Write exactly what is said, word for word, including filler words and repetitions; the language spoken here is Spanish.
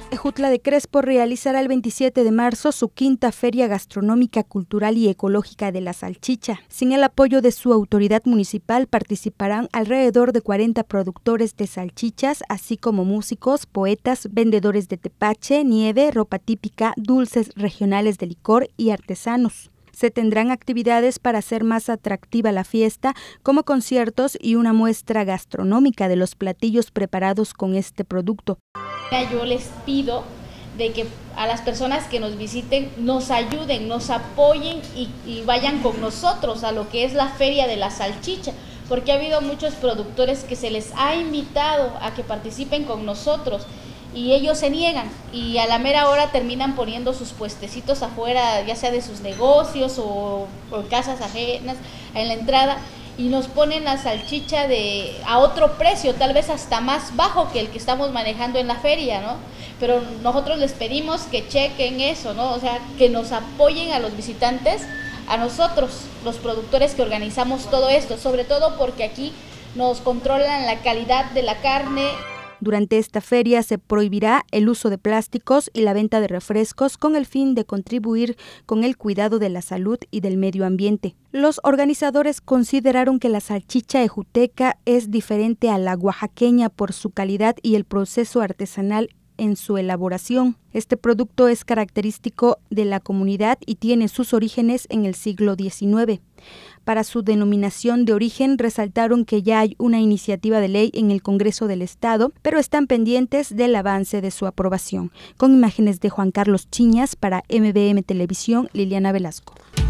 Ejutla de Crespo realizará el veintisiete de marzo su quinta Feria Gastronómica, Cultural y Ecológica de la Salchicha. Sin el apoyo de su autoridad municipal participarán alrededor de cuarenta productores de salchichas, así como músicos, poetas, vendedores de tepache, nieve, ropa típica, dulces regionales de licor y artesanos. Se tendrán actividades para hacer más atractiva la fiesta, como conciertos y una muestra gastronómica de los platillos preparados con este producto. Yo les pido de que a las personas que nos visiten nos ayuden, nos apoyen y, y vayan con nosotros a lo que es la Feria de la Salchicha, porque ha habido muchos productores que se les ha invitado a que participen con nosotros y ellos se niegan y a la mera hora terminan poniendo sus puestecitos afuera, ya sea de sus negocios o, o casas ajenas en la entrada, y nos ponen la salchicha de a otro precio, tal vez hasta más bajo que el que estamos manejando en la feria, ¿no? Pero nosotros les pedimos que chequen eso, ¿no? O sea, que nos apoyen a los visitantes, a nosotros, los productores que organizamos todo esto, sobre todo porque aquí nos controlan la calidad de la carne. Durante esta feria se prohibirá el uso de plásticos y la venta de refrescos con el fin de contribuir con el cuidado de la salud y del medio ambiente. Los organizadores consideraron que la salchicha ejuteca es diferente a la oaxaqueña por su calidad y el proceso artesanal en su elaboración. Este producto es característico de la comunidad y tiene sus orígenes en el siglo diecinueve. Para su denominación de origen resaltaron que ya hay una iniciativa de ley en el Congreso del Estado, pero están pendientes del avance de su aprobación. Con imágenes de Juan Carlos Chiñas para M B M Televisión, Liliana Velasco.